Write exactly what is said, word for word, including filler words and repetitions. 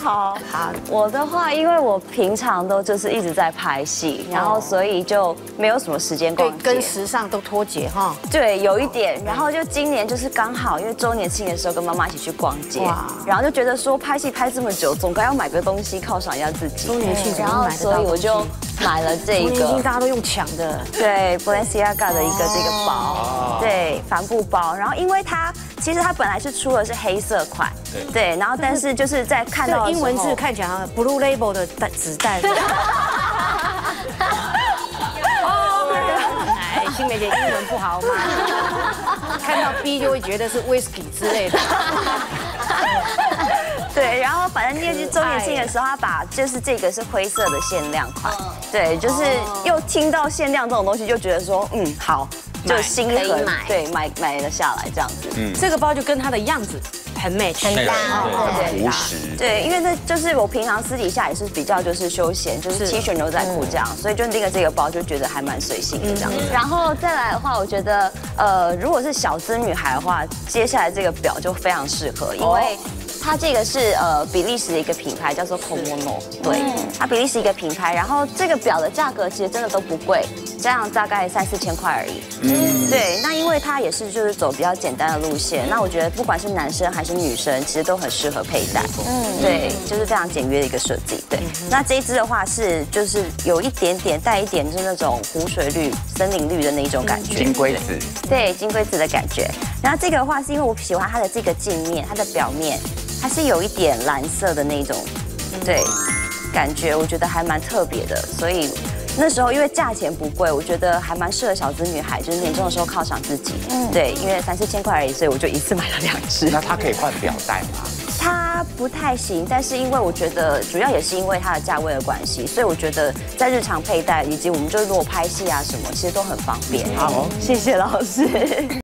好，好，我的话，因为我平常都就是一直在拍戏，然后所以就没有什么时间逛街， 跟时尚都脱节哈。 对，有一点。然后就今年就是刚好，因为周年庆的时候跟妈妈一起去逛街，然后就觉得说拍戏拍这么久，总该要买个东西犒赏一下自己。 周年庆， 然后所以我就买了这个。 周年庆大家都用抢的， 对 ，Balenciaga 的一个这个包，对，帆布包。然后因为它其实它本来是出的是黑色款，对，然后但是就是在看到英文字看起来 Blue Label 的子弹。哎，新梅姐英文不好吗？看到 B 就会觉得是 Whisky 之类的。 对，然后反正那是周年庆的时候，他把就是这个是灰色的限量款，对，就是又听到限量这种东西，就觉得说，嗯，好，就心很对，买买了下来这样子。 嗯，这个包就跟它的样子很 match， 很搭， 很朴实。 对，因为那就是我平常私底下也是比较就是休闲，就是 T 恤牛仔裤这样，所以就拎个这个包就觉得还蛮随性的这样。然后再来的话，我觉得呃，如果是小资女孩的话，接下来这个表就非常适合，因为。它这个是呃比利时的一个品牌，叫做 Komono， 对，它比利时一个品牌，然后这个表的价格其实真的都不贵，这样大概三四千块而已。嗯，对，那因为它也是就是走比较简单的路线，那我觉得不管是男生还是女生，其实都很适合佩戴。嗯，对，就是非常简约的一个设计。对，那这一支的话是就是有一点点带一点就是那种湖水绿、森林绿的那一种感觉， 金龟子， 对，金龟子的感觉。然后这个的话是因为我喜欢它的这个镜面，它的表面。它是有一点蓝色的那种，对，感觉我觉得还蛮特别的，所以那时候因为价钱不贵，我觉得还蛮适合小资女孩，就是年终的时候犒赏自己。嗯，对，因为三四千块而已，所以我就一次买了两只。 那它可以换表带吗？ 它不太行，但是因为我觉得主要也是因为它的价位的关系，所以我觉得在日常佩戴以及我们就是如果拍戏啊什么，其实都很方便。好，谢谢老师。